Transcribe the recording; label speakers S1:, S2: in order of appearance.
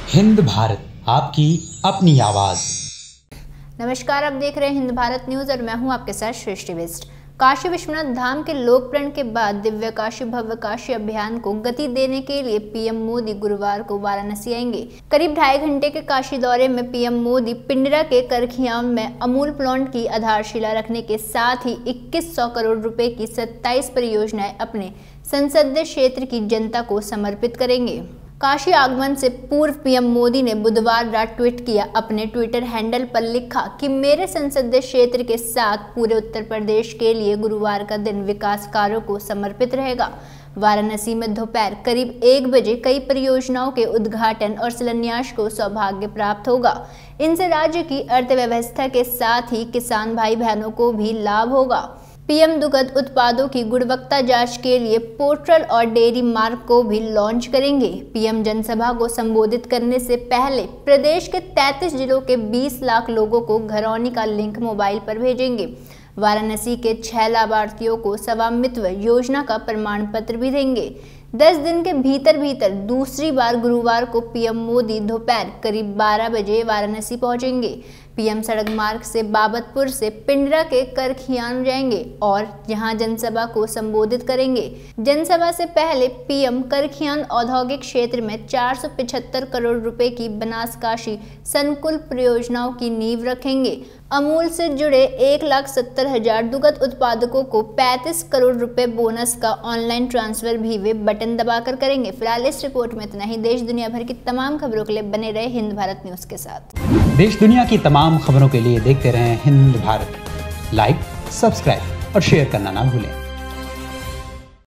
S1: हिंद भारत, आपकी अपनी आवाज।
S2: नमस्कार, आप देख रहे हैं हिंद भारत न्यूज और मैं हूं आपके साथ सृष्टि बेस्ट। काशी विश्वनाथ धाम के लोकप्रण के बाद दिव्य काशी भव्य काशी अभियान को गति देने के लिए पीएम मोदी गुरुवार को वाराणसी आएंगे। करीब 2.5 घंटे के काशी दौरे में पीएम मोदी पिंडरा के करखियाम में अमूल प्लांट की आधारशिला रखने के साथ ही 2100 करोड़ रुपए की 27 परियोजनाएं अपने संसदीय क्षेत्र की जनता को समर्पित करेंगे। काशी आगमन से पूर्व पीएम मोदी ने बुधवार रात ट्वीट किया। अपने ट्विटर हैंडल पर लिखा कि मेरे संसदीय क्षेत्र के साथ पूरे उत्तर प्रदेश के लिए गुरुवार का दिन विकास कार्यों को समर्पित रहेगा। वाराणसी में दोपहर करीब 1 बजे कई परियोजनाओं के उद्घाटन और शिलान्यास को सौभाग्य प्राप्त होगा। इनसे राज्य की अर्थव्यवस्था के साथ ही किसान भाई बहनों को भी लाभ होगा। पीएम दुग्ध उत्पादों की गुणवत्ता जांच के लिए पोर्टल और डेयरी मार्ग को भी लॉन्च करेंगे। पीएम जनसभा को संबोधित करने से पहले प्रदेश के 33 जिलों के 20 लाख लोगों को घरौनी का लिंक मोबाइल पर भेजेंगे। वाराणसी के 6 लाभार्थियों को स्वामित्व योजना का प्रमाण पत्र भी देंगे। 10 दिन के भीतर दूसरी बार गुरुवार को पीएम मोदी दोपहर करीब 12 बजे वाराणसी पहुंचेंगे। पीएम सड़क मार्ग से बाबतपुर से पिंडरा के करखियान जाएंगे और यहां जनसभा को संबोधित करेंगे। जनसभा से पहले पीएम करखियान औद्योगिक क्षेत्र में 475 करोड़ रुपए की बनासकाशी संकुल परियोजनाओं की नींव रखेंगे। अमूल से जुड़े 1,70,000 दुग्ध उत्पादकों को 35 करोड़ रुपए बोनस का ऑनलाइन ट्रांसफर भी वे बटन दबाकर करेंगे। फिलहाल इस रिपोर्ट में इतना ही। देश दुनिया भर की तमाम खबरों के लिए बने रहे हिंद भारत न्यूज के साथ।
S1: देश दुनिया की तमाम खबरों के लिए देखते रहें हिंद भारत। लाइक, सब्सक्राइब और शेयर करना ना भूलें।